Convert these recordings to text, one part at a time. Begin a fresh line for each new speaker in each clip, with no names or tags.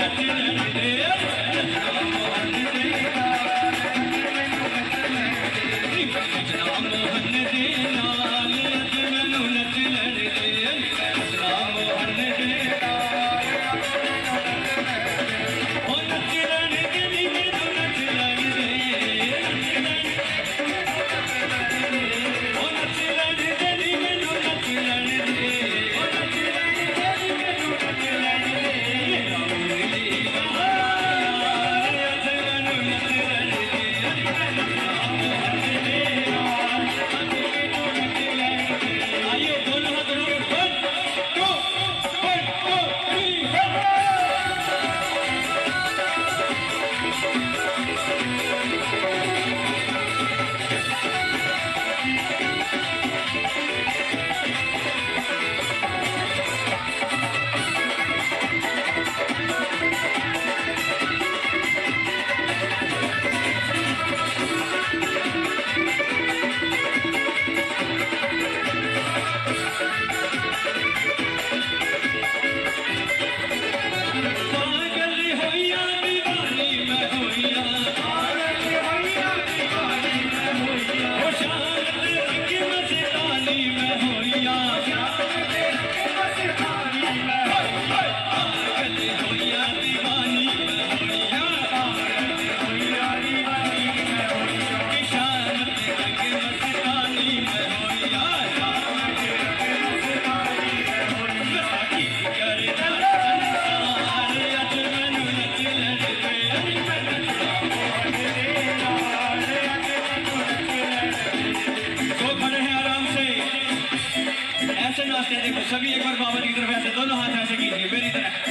सभी एक बार बाबा की तरफ ऐसे दोनों हाथ ऐसे कीजिए मेरी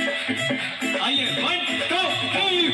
तरफ। आइए 1 2 3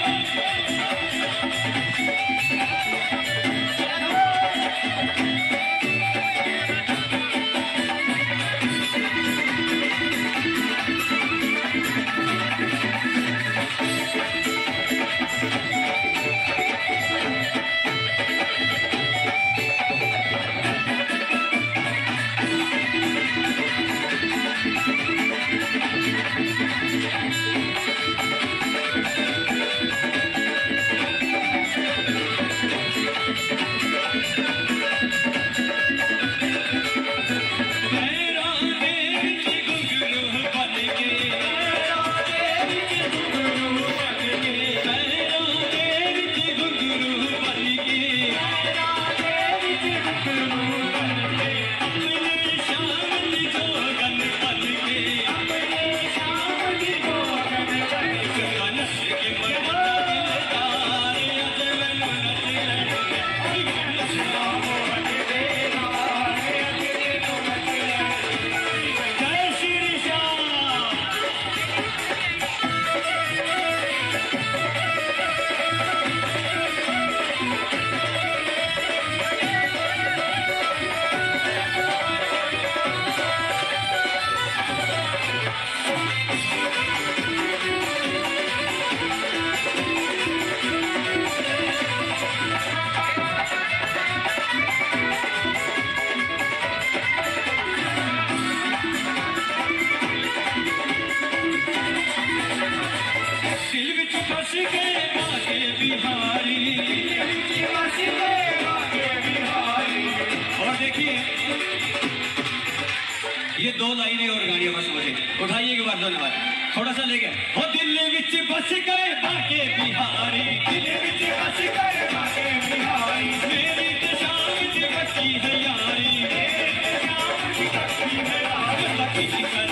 ये दो लाइनें और गाड़ियां बस मुझे उठाइए एक बार दोनों हाथ थोड़ा सा लेके हो दिल विच बस गए बाके बिहारी दिल विच बस गए बाके बिहारी मेरी तो शाम च बची है यारी मेरी तो शाम च बची है यारी लकी कर